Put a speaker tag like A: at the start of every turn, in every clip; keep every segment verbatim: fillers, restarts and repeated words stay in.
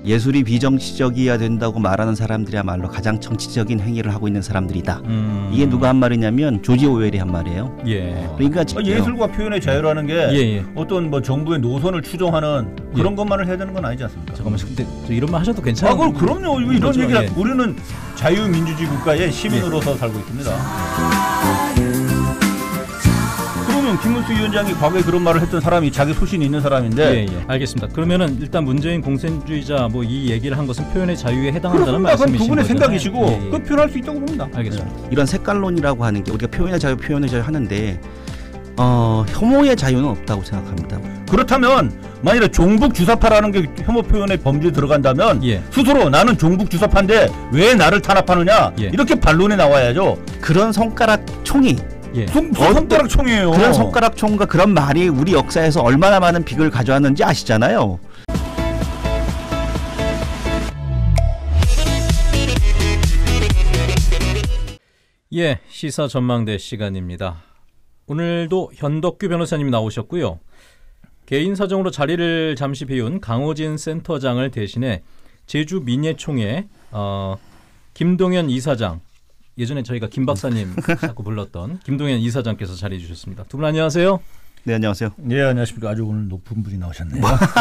A: 예술이 비정치적이어야 된다고 말하는 사람들이야말로 가장 정치적인 행위를 하고 있는 사람들이다. 음. 이게 누가 한 말이냐면 조지 오웰이 한 말이에요.
B: 예.
A: 그러니까
C: 예술과 표현의 자유라는 게 예, 예. 어떤 뭐 정부의 노선을 추종하는 그런 예. 것만을 해야 되는 건 아니지 않습니까?
B: 잠깐만, 근데 이런 말 하셔도 괜찮아요.
C: 아, 그럼요. 이런 그렇죠. 얘기를 예. 우리는 자유민주주의 국가의 시민으로서 예. 살고 있습니다. 그러면 김문수 위원장이 과거에 그런 말을 했던 사람이 자기 소신이 있는 사람인데.
B: 예, 예. 알겠습니다. 그러면은 일단 문재인 공산주의자 뭐 이 얘기를 한 것은 표현의 자유에 해당한다는 말씀이신
C: 두 분의
B: 거잖아요.
C: 생각이시고
B: 예, 예.
C: 그 표현할 수 있다고 봅니다.
B: 알겠습니다.
A: 예. 이런 색깔론이라고 하는 게 우리가 표현의 자유, 표현의 자유 하는데 어, 혐오의 자유는 없다고 생각합니다.
C: 그렇다면 만일에 종북 주사파라는 게 혐오 표현의 범죄에 들어간다면 예. 스스로 나는 종북 주사파인데 왜 나를 탄압하느냐 예. 이렇게 반론에 나와야죠.
A: 그런 손가락 총이
C: 예. 손, 손가락 총이에요.
A: 그런 손가락 총과 그런 말이 우리 역사에서 얼마나 많은 빅을 가져왔는지 아시잖아요.
B: 예, 시사 전망대 시간입니다. 오늘도 현덕규 변호사님 나오셨고요. 개인 사정으로 자리를 잠시 비운 강호진 센터장을 대신해 제주민예총회 어, 김동현 이사장, 예전에 저희가 김 박사님 자꾸 불렀던 김동현 이사장께서 자리해 주셨습니다. 두 분 안녕하세요.
A: 네, 안녕하세요.
C: 네, 안녕하십니까. 아주 오늘 높은 분이 나오셨네요.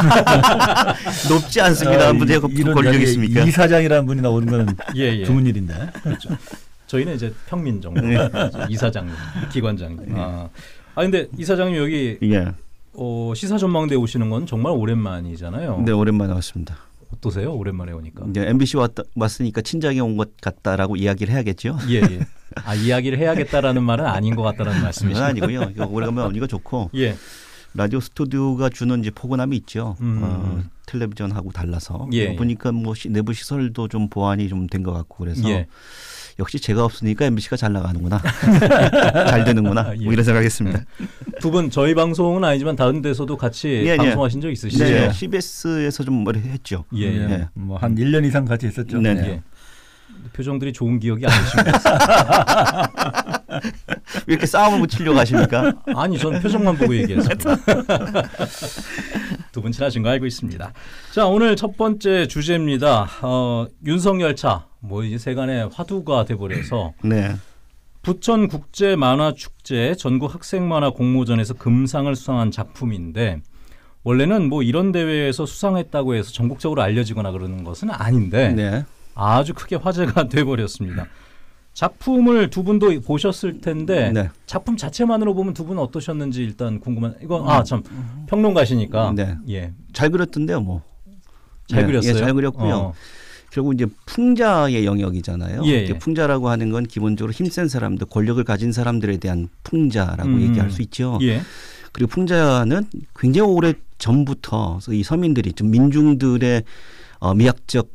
A: 높지 않습니다. 문제가 권력이십니까?
C: 이사장이라는 분이 나오는 건
B: 예, 예.
C: 드문 일인데.
B: 그렇죠. 저희는 이제 평민 정도. 이사장님, 기관장님. 아, 아 근데 이사장님 여기
A: 예.
B: 어, 시사 전망대 오시는 건 정말 오랜만이잖아요.
A: 네, 오랜만에 왔습니다.
B: 어떠세요? 오랜만에 오니까.
A: 네, 엠비씨 왔다, 왔으니까 친정에 온 것 같다라고 이야기를 해야겠죠.
B: 예, 예. 아, 이야기를 해야겠다라는 말은 아닌 것 같다라는 말씀이시죠?
A: 아니고요. 오래간만에 오니까 좋고.
B: 예.
A: 라디오 스튜디오가 주는 이제 포근함이 있죠. 음. 어, 텔레비전하고 달라서.
B: 예.
A: 보니까 뭐 시, 내부 시설도 좀 보완이 좀 된 것 같고 그래서. 예. 역시 제가 없으니까 엠비씨가 잘 나가는구나. 잘 되는구나. 예. 뭐 이런 생각했습니다.
B: 두 분 저희 방송은 아니지만 다른 데서도 같이 예, 방송하신 적 있으시죠?
A: 네. 씨비에스에서 좀 머리 했죠.
B: 예. 예.
C: 예. 뭐 한 일 년 이상 같이 했었죠.
A: 네.
B: 예. 표정들이 좋은 기억이 아니신 것 같습니다.
A: 왜 이렇게 싸움을 붙이려고 하십니까?
B: 아니, 저는 표정만 보고 얘기했습니다. 두 분 친하신 거 알고 있습니다. 자, 오늘 첫 번째 주제입니다. 어, 윤석열차. 뭐 이제 세간의 화두가 돼버려서
A: 네.
B: 부천 국제 만화 축제 전국 학생 만화 공모전에서 금상을 수상한 작품인데 원래는 뭐 이런 대회에서 수상했다고 해서 전국적으로 알려지거나 그러는 것은 아닌데
A: 네.
B: 아주 크게 화제가 돼버렸습니다. 작품을 두 분도 보셨을 텐데
A: 네.
B: 작품 자체만으로 보면 두 분은 어떠셨는지 일단 궁금한. 이거 아 참 평론가시니까.
A: 네.
B: 예.
A: 잘 그렸던데요, 뭐.
B: 잘
A: 예,
B: 그렸어요.
A: 예, 잘 그렸고요.
B: 어.
A: 결국 이제 풍자의 영역이잖아요.
B: 예, 예.
A: 풍자라고 하는 건 기본적으로 힘센 사람들, 권력을 가진 사람들에 대한 풍자라고
B: 음.
A: 얘기할 수 있죠.
B: 예.
A: 그리고 풍자는 굉장히 오래 전부터 이 서민들이 좀 민중들의 어, 미학적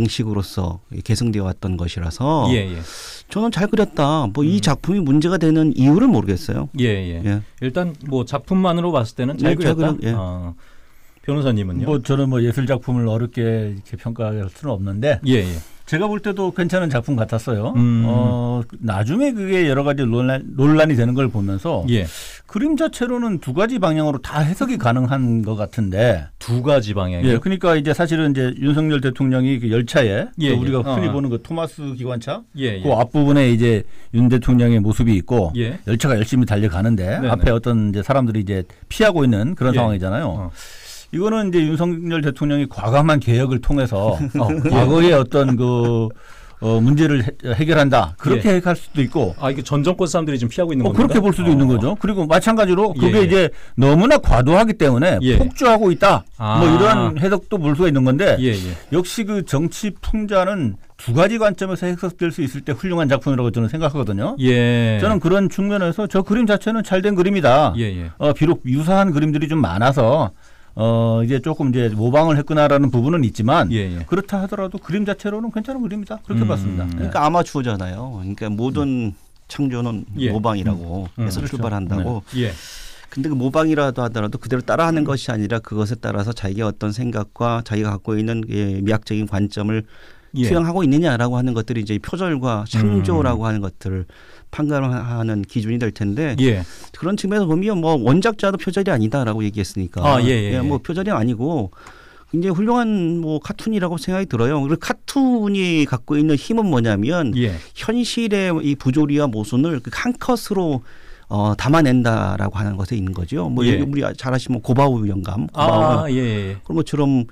A: 방식으로서 계승되어 왔던 것이라서
B: 예, 예.
A: 저는 잘 그렸다. 뭐 이 작품이 문제가 되는 이유를 모르겠어요.
B: 예, 예.
A: 예.
B: 일단 뭐 작품만으로 봤을 때는 잘
A: 네,
B: 그렸다.
A: 잘 그렸, 예.
B: 어, 변호사님은요?
C: 뭐 저는 뭐 예술 작품을 어렵게 이렇게 평가할 수는 없는데
B: 예, 예.
C: 제가 볼 때도 괜찮은 작품 같았어요.
B: 음.
C: 어, 나중에 그게 여러 가지 논란, 논란이 되는 걸 보면서
B: 예.
C: 그림 자체로는 두 가지 방향으로 다 해석이 가능한 것 같은데
B: 두 가지 방향이요.
C: 예, 그러니까 이제 사실은 이제 윤석열 대통령이 그 열차에
B: 예, 예.
C: 우리가 흔히
B: 어.
C: 보는 그 토마스 기관차
B: 예, 예.
C: 그 앞부분에 이제 윤 대통령의 모습이 있고
B: 예.
C: 열차가 열심히 달려가는데
B: 네네.
C: 앞에 어떤 이제 사람들이 이제 피하고 있는 그런
B: 예.
C: 상황이잖아요.
B: 어.
C: 이거는 이제 윤석열 대통령이 과감한 개혁을 통해서 어, 과거의 어떤 그 어, 문제를 해, 해결한다. 그렇게
B: 예.
C: 해석할 수도 있고.
B: 아, 이게 전 정권 사람들이 지금 피하고 있는
C: 어,
B: 겁니까?
C: 그렇게 볼 수도
B: 어.
C: 있는 거죠. 그리고 마찬가지로 그게
B: 예, 예.
C: 이제 너무나 과도하기 때문에
B: 예.
C: 폭주하고 있다.
B: 아.
C: 뭐 이런 해석도 볼 수가 있는 건데
B: 예, 예.
C: 역시 그 정치 풍자는 두 가지 관점에서 해석될 수 있을 때 훌륭한 작품이라고 저는 생각하거든요.
B: 예.
C: 저는 그런 측면에서 저 그림 자체는 잘 된 그림이다.
B: 예, 예.
C: 어, 비록 유사한 그림들이 좀 많아서 어, 이제 조금 이제 모방을 했구나라는 부분은 있지만
B: 예, 예.
C: 그렇다 하더라도 그림 자체로는 괜찮은 그림이다. 그렇게
B: 음.
C: 봤습니다. 네.
A: 그러니까 아마추어잖아요. 그러니까 모든 창조는
B: 예.
A: 모방이라고
B: 음.
A: 해서
C: 그렇죠.
A: 출발한다고.
B: 예.
A: 근데 그 모방이라도 하더라도 그대로 따라하는 것이 아니라 그것에 따라서 자기가 어떤 생각과 자기가 갖고 있는 예, 미학적인 관점을
B: 예.
A: 투영하고 있느냐라고 하는 것들이 이제 표절과 창조라고 음. 하는 것들을 판가름하는 기준이 될 텐데
B: 예.
A: 그런 측면에서 보면 뭐 원작자도 표절이 아니다라고 얘기했으니까
B: 아, 예, 예,
A: 예, 뭐 표절이 아니고 굉장히 훌륭한 뭐 카툰이라고 생각이 들어요. 그리고 카툰이 갖고 있는 힘은 뭐냐면 예. 현실의 이 부조리와 모순을 한 컷으로 어, 담아낸다라고 하는 것에 있는 거죠. 뭐 예. 우리 잘 아시면 고바우 영감, 고바우
B: 아, 예, 예.
A: 그런 것처럼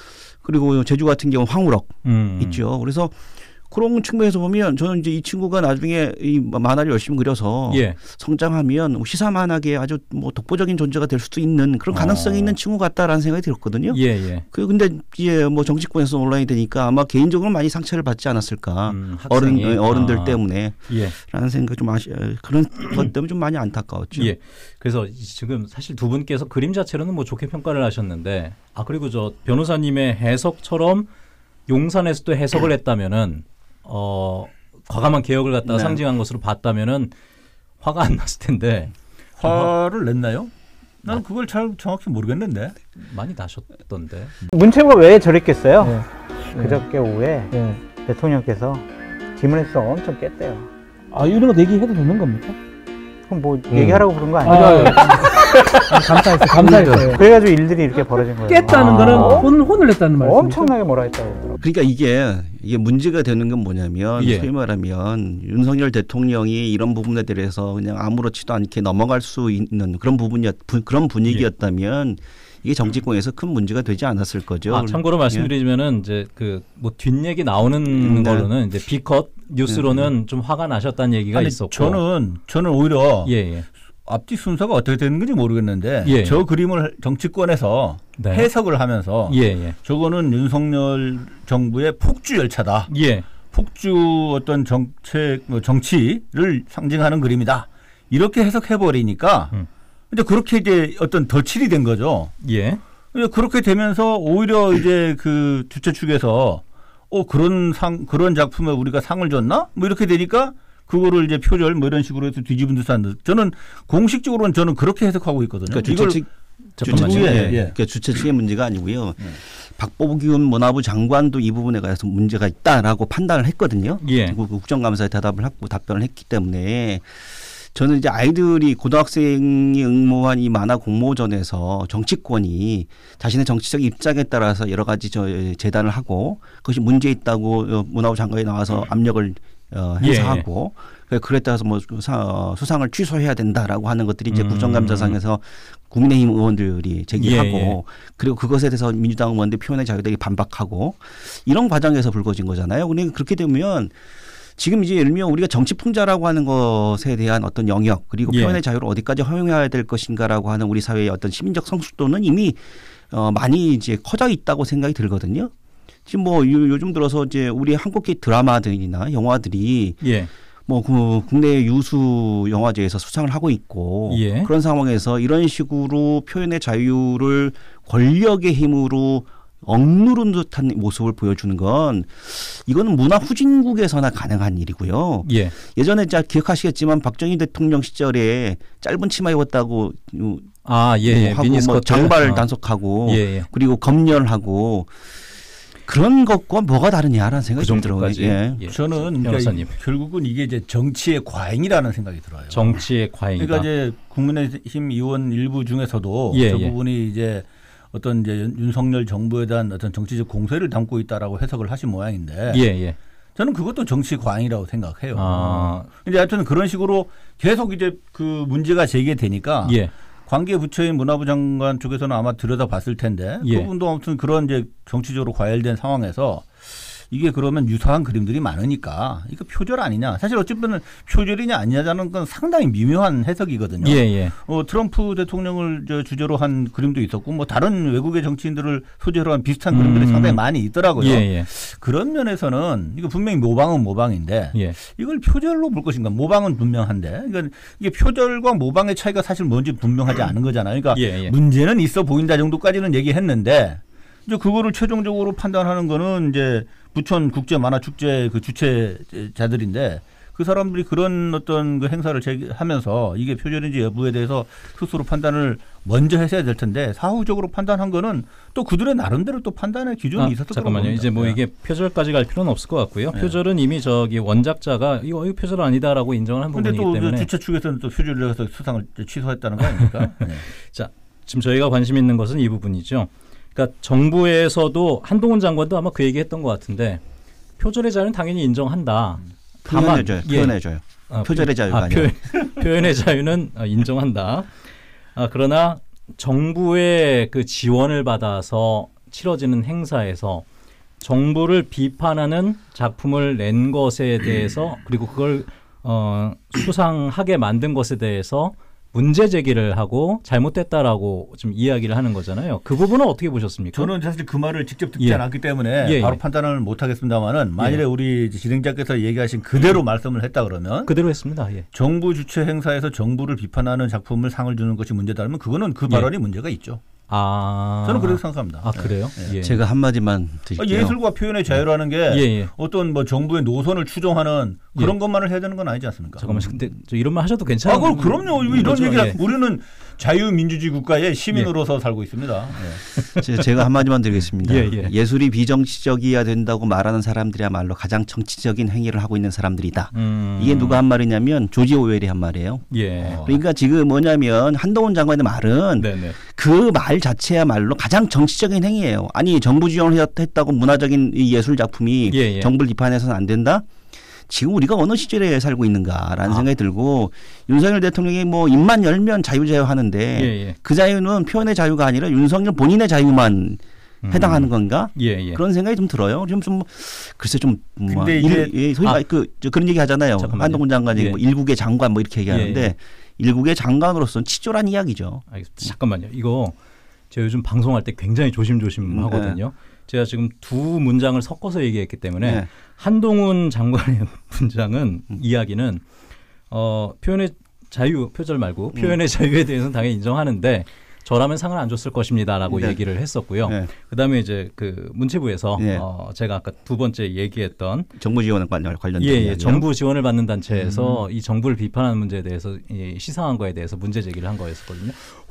A: 그리고 제주 같은 경우 황우럭
B: 음.
A: 있죠. 그래서 그런 측면에서 보면 저는 이제 이 친구가 나중에 이 만화를 열심히 그려서 예. 성장하면 시사 만화계에 아주 뭐 독보적인 존재가 될 수도 있는 그런 가능성이 어. 있는 친구 같다라는 생각이 들었거든요. 예, 예. 그 근데 이제 뭐 정치권에서 논란이 되니까 아마 개인적으로 많이 상처를 받지 않았을까 음, 어른 어른들 아. 때문에라는 예. 생각 좀 아시 그런 것 때문에 좀 많이 안타까웠죠.
B: 예. 그래서 지금 사실 두 분께서 그림 자체로는 뭐 좋게 평가를 하셨는데 아 그리고 저 변호사님의 해석처럼 용산에서도 해석을 했다면은. 어 과감한 개혁을 갖다가 네. 상징한 것으로 봤다면은 화가 안 났을 텐데
C: 화를 냈나요? 나는 그걸 잘 정확히 모르겠는데
B: 많이 나셨던데.
D: 문체부가 왜 저랬겠어요? 네. 그저께 오후에 네. 대통령께서 기문에서 엄청 깼대요.
E: 아 이런 거 얘기해도 되는 겁니까?
D: 그럼 뭐 음. 얘기하라고 부른 거 아니에요?
E: 아, 아, 감사했어요. 감사했어요.
D: 그래가지고 일들이 이렇게 벌어진 거예요.
E: 깼다는 아. 거는 혼, 혼을 냈다는 말이죠.
D: 엄청나게 뭐라 했다고.
A: 그러니까 이게 이게 문제가 되는 건 뭐냐면 예. 소위 말하면 윤석열 대통령이 이런 부분에 대해서 그냥 아무렇지도 않게 넘어갈 수 있는 그런 부분이었 그런 분위기였다면 예. 이게 정치권에서 큰 문제가 되지 않았을 거죠.
B: 아, 참고로 말씀드리면은 예. 이제 그 뭐 뒷얘기 나오는 음, 걸로는 이제 비컷 뉴스로는 네. 좀 화가 나셨다는 얘기가
C: 아니,
B: 있었고
C: 저는 저는 오히려
B: 예, 예.
C: 앞뒤 순서가 어떻게 되는 건지 모르겠는데 예. 저 그림을 정치권에서 네. 해석을 하면서 예, 예. 저거는 윤석열 정부의 폭주 열차다. 예. 폭주 어떤 정책 정치를 상징하는 그림이다. 이렇게 해석해 버리니까 음. 이제 그렇게 이제 어떤 덧칠이 된 거죠. 예. 그렇게 되면서 오히려 이제 그 주최 측에서 어 그런 상 그런 작품에 우리가 상을 줬나? 뭐 이렇게 되니까 그거를 이제 표절 뭐 이런 식으로 해서 뒤집은 듯한 저는 공식적으로는 저는 그렇게 해석하고 있거든요.
A: 그러니까 주최 측 주최 측의 예. 예. 그러니까 주최 측의 문제가 아니고요. 예. 박보기훈 문화부 장관도 이 부분에 관해서 문제가 있다라고 판단을 했거든요. 예. 국정감사에 대답을 하고 답변을 했기 때문에 저는 이제 아이들이 고등학생이 응모한 이 만화 공모전에서 정치권이 자신의 정치적 입장에 따라서 여러 가지 저 재단을 하고 그것이 문제 있다고 문화부 장관이 나와서 압력을 어, 행사하고 예. 그에 따라서 뭐 수상을 취소해야 된다라고 하는 것들이 이제 음. 국정감사상에서 국민의힘 의원들이 제기하고 예, 예. 그리고 그것에 대해서 민주당 의원들 표현의 자유들이 반박하고 이런 과정에서 불거진 거잖아요. 그러니까 그렇게 되면 지금 이제 예를 들면 우리가 정치 풍자라고 하는 것에 대한 어떤 영역 그리고 예. 표현의 자유를 어디까지 허용해야 될 것인가라고 하는 우리 사회의 어떤 시민적 성숙도는 이미 어 많이 이제 커져 있다고 생각이 들거든요. 지금 뭐 요즘 들어서 이제 우리 한국계 드라마들이나 영화들이 예. 뭐 그 국내 유수 영화제에서 수상을 하고 있고 예. 그런 상황에서 이런 식으로 표현의 자유를 권력의 힘으로 억누른 듯한 모습을 보여주는 건 이거는 문화 후진국에서나 가능한 일이고요. 예. 예전에 잘 기억하시겠지만 박정희 대통령 시절에 짧은 치마 입었다고
B: 아, 예, 예.
A: 하고 뭐 장발 어. 단속하고 예, 예. 그리고 검열하고 그런 것과 뭐가 다르냐라는 생각이 그 들어요.
C: 예. 예. 저는 그러니까 결국은 이게 이제 정치의 과잉이라는 생각이 들어요.
B: 정치의 과잉이다.
C: 그러니까 이제 국민의힘 의원 일부 중에서도 예, 저 예. 부분이 이제 어떤 이제 윤석열 정부에 대한 어떤 정치적 공세를 담고 있다라고 해석을 하신 모양인데 예, 예. 저는 그것도 정치 과잉이라고 생각해요. 아. 근데 하여튼 그런 식으로 계속 이제 그 문제가 제기되니까 예. 관계 부처인 문화부 장관 쪽에서는 아마 들여다봤을 텐데 예. 그분도 아무튼 그런 이제 정치적으로 과열된 상황에서 이게 그러면 유사한 그림들이 많으니까 이거 표절 아니냐. 사실 어쨌든 표절이냐 아니냐는 건 상당히 미묘한 해석이거든요. 예, 예. 어, 트럼프 대통령을 저 주제로 한 그림도 있었고 뭐 다른 외국의 정치인들을 소재로 한 비슷한 음. 그림들이 상당히 많이 있더라고요. 예, 예. 그런 면에서는 이거 분명히 모방은 모방인데 예. 이걸 표절로 볼 것인가. 모방은 분명한데 그러니까 이게 표절과 모방의 차이가 사실 뭔지 분명하지 않은 거잖아요. 그러니까 예, 예. 문제는 있어 보인다 정도까지는 얘기했는데 이제 그거를 최종적으로 판단하는 거는 이제 부천 국제 만화 축제 그 주최자들인데 그 사람들이 그런 어떤 그 행사를 제기하면서 이게 표절인지 여부에 대해서 스스로 판단을 먼저 했어야 될 텐데 사후적으로 판단한 거는 또 그들의 나름대로 또 판단의 기준이
B: 아,
C: 있었던
B: 잠깐만요. 이제 뭐 이게 표절까지 갈 필요는 없을 것 같고요. 네. 표절은 이미 저기 원작자가 이거, 이거 표절 아니다라고 인정을 한 부분이기 때문에.
C: 근데 또 주최 측에서는 또 표절을 해서 수상을 취소했다는 거 아닙니까? 네.
B: 자, 지금 저희가 관심 있는 것은 이 부분이죠. 그러니까 정부에서도 한동훈 장관도 아마 그 얘기했던 것 같은데 표절의 자유는 당연히 인정한다.
A: 표현해줘요.
B: 예.
A: 표현해줘요. 아, 표절의 자유가
B: 아,
A: 아니라.
B: 표현, 표현의 자유는 인정한다. 아, 그러나 정부의 그 지원을 받아서 치러지는 행사에서 정부를 비판하는 작품을 낸 것에 대해서 그리고 그걸 어, 수상하게 만든 것에 대해서 문제 제기를 하고 잘못됐다라고 좀 이야기를 하는 거잖아요. 그 부분은 어떻게 보셨습니까?
C: 저는 사실 그 말을 직접 듣지
B: 예.
C: 않았기 때문에
B: 예,
C: 바로
B: 예.
C: 판단을 못하겠습니다만은 만일에
B: 예.
C: 우리 진행자께서 얘기하신 그대로 말씀을 했다 그러면
B: 그대로 했습니다. 예.
C: 정부 주최 행사에서 정부를 비판하는 작품을 상을 주는 것이 문제다면 그거는 그 발언이 예. 문제가 있죠.
B: 아,
C: 저는 그렇게 생각합니다.
B: 아 그래요?
C: 예.
B: 예.
A: 제가 한 마디만 드릴게요.
C: 예술과 표현의 자유라는 게
B: 예, 예.
C: 어떤 뭐 정부의 노선을 추종하는 그런
B: 예.
C: 것만을 해야 되는 건 아니지 않습니까?
B: 잠깐만, 근데 저 이런 말 하셔도 괜찮아요.
C: 아, 그럼 그럼요. 이런
B: 거죠?
C: 얘기를
B: 예.
C: 우리는 자유민주주의 국가의 시민으로서 예. 살고 있습니다.
A: 예. 제가 한 마디만 드리겠습니다.
B: 예, 예.
A: 예술이 비정치적이어야 된다고 말하는 사람들이야말로 가장 정치적인 행위를 하고 있는 사람들이다.
B: 음.
A: 이게 누가 한 말이냐면 조지 오웰이 한 말이에요.
B: 예.
A: 그러니까 지금 뭐냐면 한동훈 장관의 말은
B: 네네.
A: 그 말 자체야말로 가장 정치적인 행위예요. 아니 정부 지원을 했다고 문화적인 이 예술 작품이
B: 예, 예.
A: 정부를 비판해서는 안 된다? 지금 우리가 어느 시절에 살고 있는가라는 아. 생각이 들고 윤석열 대통령이 뭐 입만 열면 자유자유 하는데
B: 예, 예.
A: 그 자유는 표현의 자유가 아니라 윤석열 본인의 자유만 음. 해당하는 건가?
B: 예, 예.
A: 그런 생각이 좀 들어요. 좀, 좀 글쎄 좀
C: 근데
A: 뭐
C: 이제
A: 일, 예, 소위 아. 그 그런 얘기 하잖아요.
B: 잠깐만요.
A: 한동훈 장관이
B: 예.
A: 뭐 일국의 장관 뭐 이렇게 얘기하는데
B: 예, 예.
A: 일국의 장관으로서는 치졸한 이야기죠.
B: 알겠습니다. 잠깐만요. 이거 제가 요즘 방송할 때 굉장히 조심조심
A: 음,
B: 하거든요. 네. 제가 지금 두 문장을 섞어서 얘기했기 때문에
A: 네.
B: 한동훈 장관의 문장은 음. 이야기는 어, 표현의 자유, 표절 말고 음. 표현의 자유에 대해서는 당연히 인정하는데 저라면 상을 안 줬을 것입니다라고 네. 얘기를 했었고요. 네. 그다음에 이제 그 문체부에서 네. 어, 제가 아까 두 번째 얘기했던
A: 정부 지원 관련 관련
B: 예, 예, 정부 지원을 받는 단체에서 음. 이 정부를 비판하는 문제에 대해서 이 시상한 거에 대해서 문제 제기를 한 거였었거든요.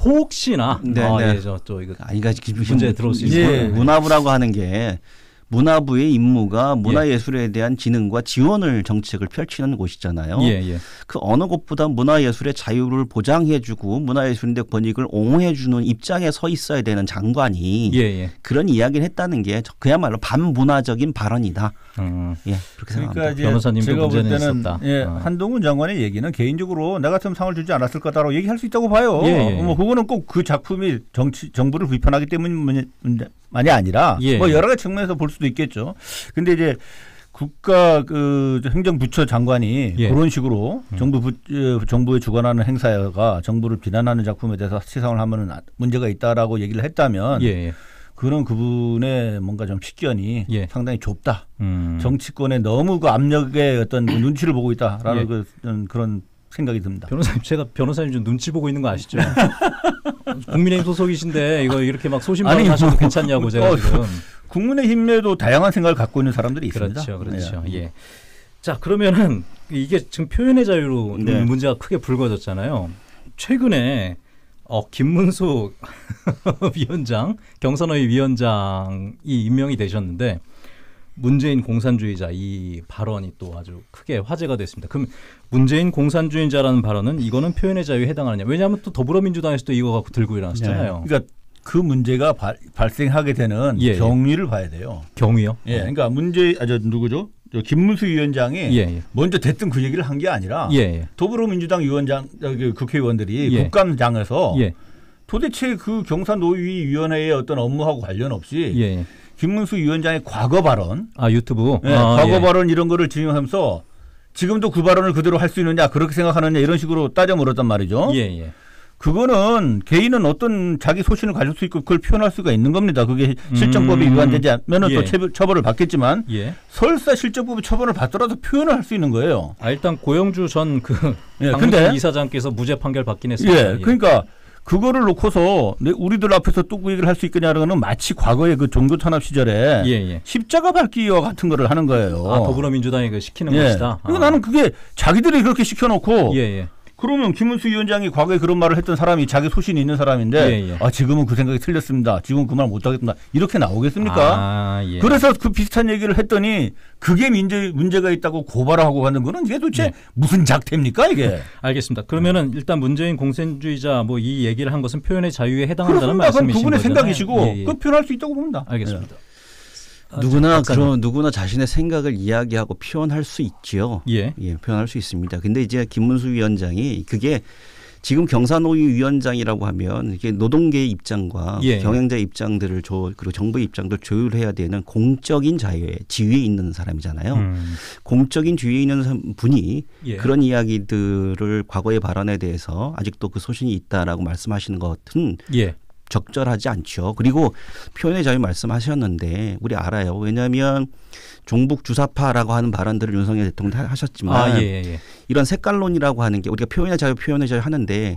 B: 혹시나
A: 네,
B: 아,
A: 네.
B: 예, 저, 저 이거
A: 아니가
B: 문제 들어올 수 있어요.
A: 예. 문화부라고 하는 게 문화부의 임무가 문화예술에 대한 지능과 지원을 정책을 펼치는 곳이잖아요.
B: 예, 예.
A: 그 어느 곳보다 문화예술의 자유를 보장해주고 문화예술인의 권익을 옹호해주는 입장에 서 있어야 되는 장관이
B: 예, 예.
A: 그런 이야기를 했다는 게 그야말로 반문화적인 발언이다.
B: 음.
A: 예, 그렇게 생각합니다.
C: 그러니까 이제
B: 변호사님도
C: 제가 볼
B: 문제는
C: 때는
B: 있었다.
C: 예,
B: 어.
C: 한동훈 장관의 얘기는 개인적으로 나 같으면 상을 주지 않았을 거다라고 얘기할 수 있다고 봐요.
B: 예, 예, 예.
C: 뭐 그거는 꼭 그 작품이 정치 정부를 비판하기 때문이 만이 아니라
B: 예.
C: 뭐 여러 가지 측면에서 볼 수도 있겠죠. 근데 이제 국가 그 행정부처 장관이
B: 예.
C: 그런 식으로
B: 음.
C: 정부 부, 정부에 주관하는 행사가 정부를 비난하는 작품에 대해서 시상을 하면은 문제가 있다라고 얘기를 했다면
B: 예.
C: 그런 그분의 뭔가 좀 식견이
B: 예.
C: 상당히 좁다.
B: 음.
C: 정치권에 너무 그 압력의 어떤 눈치를 보고 있다라는
B: 예.
C: 그, 그런 생각이 듭니다.
B: 변호사님, 제가 변호사님 좀 눈치 보고 있는 거 아시죠? 국민의힘 소속이신데 이거 이렇게 막 소신발언 하셔도 괜찮냐고 제가
C: 어,
B: 지금.
C: 국민의힘에도 다양한 생각을 갖고 있는 사람들이 있습니다.
B: 그렇죠, 그렇죠. 예. 예. 자, 그러면은 이게 지금 표현의 자유로
A: 네.
B: 문제가 크게 불거졌잖아요. 최근에 어, 김문수 위원장, 경선의 위원장이 임명이 되셨는데 문재인 공산주의자 이 발언이 또 아주 크게 화제가 됐습니다. 그럼 문재인 공산주의자라는 발언은 이거는 표현의 자유에 해당하느냐? 왜냐하면 또 더불어민주당에서도 이거 갖고 들고 일어났잖아요.
C: 네. 그러니까 그 문제가 발, 발생하게 되는
B: 예,
C: 경위를 예. 봐야 돼요.
B: 경위요?
C: 예, 그러니까 문제 아저 누구죠? 저 김문수 위원장이
B: 예, 예.
C: 먼저 대뜸 그 얘기를 한 게 아니라
B: 예, 예.
C: 더불어민주당 위원장 국회의원들이
B: 예.
C: 국감장에서
B: 예.
C: 도대체 그 경산노위위원회의 어떤 업무하고 관련 없이
B: 예.
C: 김문수 위원장의 과거 발언,
B: 아 유튜브,
C: 예,
B: 아,
C: 과거
B: 예.
C: 발언 이런 거를 지명하면서 지금도 그 발언을 그대로 할 수 있느냐 그렇게 생각하느냐 이런 식으로 따져 물었단 말이죠.
B: 예, 예.
C: 그거는 개인은 어떤 자기 소신을 가질 수 있고 그걸 표현할 수가 있는 겁니다. 그게 실정법이
B: 음.
C: 위반되지 않으면
B: 예.
C: 또 처벌을 받겠지만
B: 예.
C: 설사 실정법이 처벌을 받더라도 표현을 할 수 있는 거예요.
B: 아, 일단 고영주 전 그
C: 예,
B: 방송 이사장께서 무죄 판결 받긴 했습니다.
C: 예, 그러니까 그거를 놓고서 우리들 앞에서 또 그 얘기를 할 수 있겠냐는 건 마치 과거의 그 종교 탄압 시절에
B: 예, 예.
C: 십자가 밟기와 같은 거를 하는 거예요.
B: 아, 더불어민주당이 그 시키는
C: 예.
B: 것이다.
C: 그리고
B: 아.
C: 나는 그게 자기들이 그렇게 시켜놓고
B: 예, 예.
C: 그러면 김문수 위원장이 과거에 그런 말을 했던 사람이 자기 소신이 있는 사람인데 예, 예. 아 지금은 그 생각이 틀렸습니다. 지금은 그 말 못하겠습니다. 이렇게 나오겠습니까?
B: 아, 예.
C: 그래서 그 비슷한 얘기를 했더니 그게 문제, 문제가 있다고 고발하고 가는 거는 이게 도대체 예. 무슨 작태입니까 이게?
B: 알겠습니다. 그러면은 일단 문재인 공산주의자 뭐 이 얘기를 한 것은 표현의 자유에 해당한다는 말씀이신 거죠?
C: 두 분의 생각이시고
B: 예, 예.
C: 그 표현할 수 있다고 봅니다.
B: 알겠습니다. 예.
A: 누구나 그런 누구나 자신의 생각을 이야기하고 표현할 수 있지요.
B: 예.
A: 예, 표현할 수 있습니다. 근데 이제 김문수 위원장이 그게 지금 경사노위 위원장이라고 하면 이게 노동계의 입장과
B: 예.
A: 경영자의 입장들을 조 그리고 정부의 입장도 조율해야 되는 공적인 자유에 지위에 있는 사람이잖아요. 음. 공적인 지위에 있는 분이 예. 그런 이야기들을 과거의 발언에 대해서 아직도 그 소신이 있다라고 말씀하시는 것은 예. 적절하지 않죠. 그리고 표현의 자유 말씀하셨는데 우리 알아요. 왜냐하면 종북 주사파라고 하는 발언들을 윤석열 대통령이 하셨지만
B: 아, 예, 예.
A: 이런 색깔론이라고 하는 게 우리가 표현의 자유 표현의 자유 하는데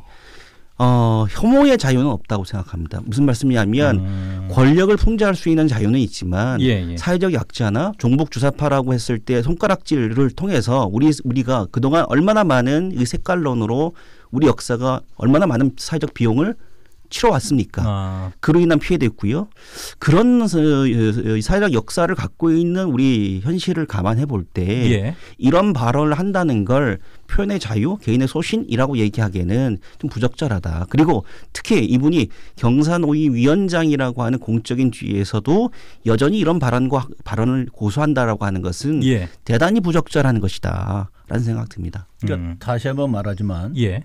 A: 어, 혐오의 자유는 없다고 생각합니다. 무슨 말씀이냐면 음. 권력을 풍자할 수 있는 자유는 있지만 예, 예. 사회적 약자나 종북 주사파라고 했을 때 손가락질을 통해서 우리 우리가 그동안 얼마나 많은 이 색깔론으로 우리 역사가 얼마나 많은 사회적 비용을 치러왔습니까? 아. 그로 인한 피해도 있고요. 그런 사회적 역사를 갖고 있는 우리 현실을 감안해 볼 때 예. 이런 발언을 한다는 걸 표현의 자유, 개인의 소신이라고 얘기하기에는 좀 부적절하다. 그리고 특히 이분이 경사노위 위원장이라고 하는 공적인 지위에서도 여전히 이런 발언과 발언을 고수한다라고 하는 것은 예. 대단히 부적절한 것이다. 라는 생각 듭니다.
C: 그러니까 음. 다시 한번 말하지만
B: 예.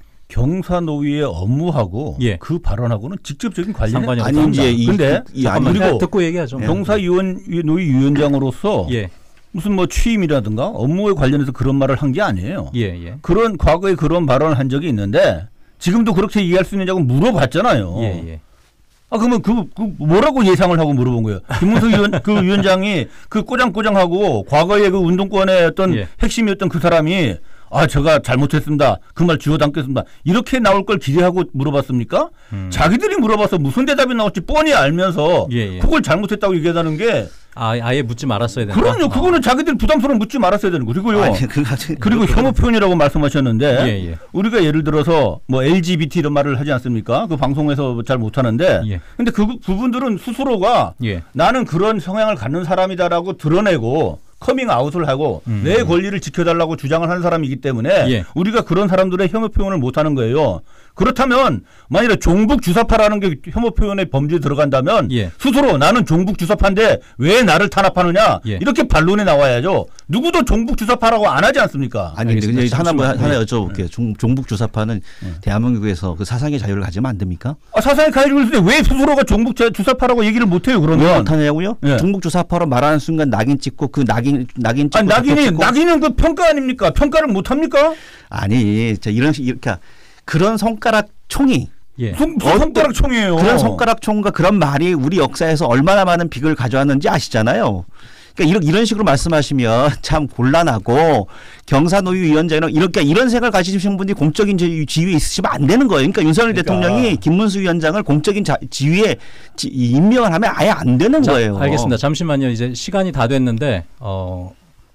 C: 경사노위의 업무하고 예. 그 발언하고는 직접적인 관련이
B: 아닌지
C: 그런데
B: 그리고 듣고 얘기하죠.
C: 경사노위 위원장으로서 예. 무슨 뭐 취임이라든가 업무에 관련해서 그런 말을 한 게 아니에요.
B: 예, 예.
C: 그런 과거에 그런 발언을 한 적이 있는데 지금도 그렇게 이해할 수 있느냐고 물어봤잖아요.
B: 예, 예.
C: 아 그러면 그, 그 뭐라고 예상을 하고 물어본 거예요. 김문수 위원, 그 위원장이 그 꼬장꼬장하고 과거에 그 운동권의 어떤 예. 핵심이었던 그 사람이 아, 제가 잘못했습니다. 그 말 쥐어 담겠습니다. 이렇게 나올 걸 기대하고 물어봤습니까? 음. 자기들이 물어봐서 무슨 대답이 나올지 뻔히 알면서 예, 예. 그걸 잘못했다고 얘기하다는 게
B: 아, 아예 묻지 말았어야 된다.
C: 그럼요. 그거는 어. 자기들 부담스러워 묻지 말았어야 되는 거고. 그리고요. 아니, 그리고 혐오 표현이라고 말씀하셨는데 예, 예. 우리가 예를 들어서 뭐 엘지비티 이런 말을 하지 않습니까? 그 방송에서 잘 못하는데 예. 근데 그 부분들은 스스로가 예. 나는 그런 성향을 갖는 사람이다라고 드러내고 커밍아웃을 하고 음. 내 권리를 지켜달라고 주장을 하는 사람이기 때문에 예. 우리가 그런 사람들의 혐오 표현을 못하는 거예요. 그렇다면 만일에 종북 주사파라는 게 혐오 표현의 범죄에 들어간다면 예. 스스로 나는 종북 주사파인데 왜 나를 탄압하느냐 예. 이렇게 반론에 나와야죠. 누구도 종북 주사파라고 안 하지 않습니까?
A: 아니 근데 하나 하나 여쭤볼게요. 네. 종, 종북 주사파는 네. 대한민국에서 그 사상의 자유를 가지면 안 됩니까?
C: 아, 사상의 자유를 있는데 왜 스스로가 종북 주사파라고 얘기를 못해요? 그러면
A: 왜 못하냐고요? 네. 종북 주사파로 말하는 순간 낙인 찍고 그 낙인 낙인 찍고
C: 아니, 낙인이 찍고. 낙인은 그 평가 아닙니까? 평가를 못 합니까?
A: 아니, 자 이런 이렇게 그런 손가락 총이
C: 예. 손, 손가락 총이에요.
A: 그런 손가락 총과 그런 말이 우리 역사에서 얼마나 많은 비극을 가져왔는지 아시잖아요. 그러니까 이런 이런 식으로 말씀하시면 참 곤란하고 경사노위 위원장이랑 이렇게 이런 생각을 가지신 분이 공적인 지위에 있으시면 안 되는 거예요. 그러니까 윤석열 그러니까. 대통령이 김문수 위원장을 공적인 자, 지위에 지, 임명을 하면 아예 안 되는
B: 자,
A: 거예요.
B: 알겠습니다. 잠시만요. 이제 시간이 다 됐는데 어.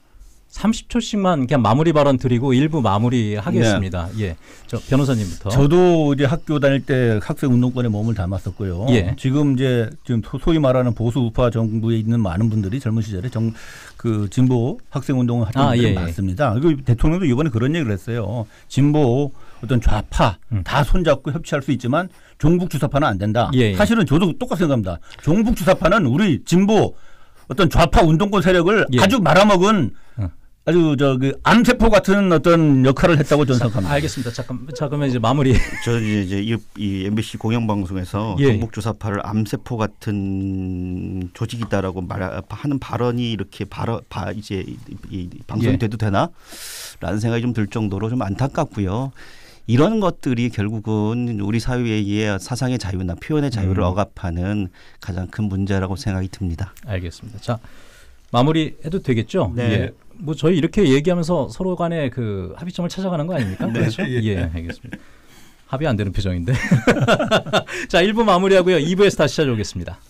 B: 삼십 초씩만 그냥 마무리 발언 드리고 일부 마무리하겠습니다. 네. 예, 저 변호사님부터.
C: 저도 이제 학교 다닐 때 학생 운동권에 몸을 담았었고요. 예. 지금 이제 지금 소위 말하는 보수 우파 정부에 있는 많은 분들이 젊은 시절에 정 그 진보 학생 운동을 했던 아, 분들이 예, 많습니다. 그리고 대통령도 이번에 그런 얘기를 했어요. 진보 어떤 좌파 음. 다 손잡고 협치할 수 있지만 종북 주사파는 안 된다. 예, 예. 사실은 저도 똑같이 생각합니다. 종북 주사파는 우리 진보 어떤 좌파 운동권 세력을 예. 아주 말아먹은 어. 아주 저기 암세포 같은 어떤 역할을 했다고 저는 생각합니다.
B: 알겠습니다. 잠깐, 자 그러면 이제 마무리.
A: 저 이제 이, 이 엠비씨 공영방송에서 예. 종북 주사파를 암세포 같은 조직이다라고 말하는 발언이 이렇게 발어, 바, 이제 이 방송이 예. 돼도 되나?라는 생각이 좀 들 정도로 좀 안타깝고요. 이런 것들이 결국은 우리 사회의 사상의 자유나 표현의 자유를 음. 억압하는 가장 큰 문제라고 생각이 듭니다.
B: 알겠습니다. 자 마무리 해도 되겠죠?
A: 네.
B: 예. 뭐 저희 이렇게 얘기하면서 서로 간에 그 합의점을 찾아가는 거 아닙니까?
A: 네.
B: 그렇죠? 예. 예, 알겠습니다. 합의 안 되는 표정인데. 자, 일 부 마무리하고요. 이 부에서 다시 찾아오겠습니다.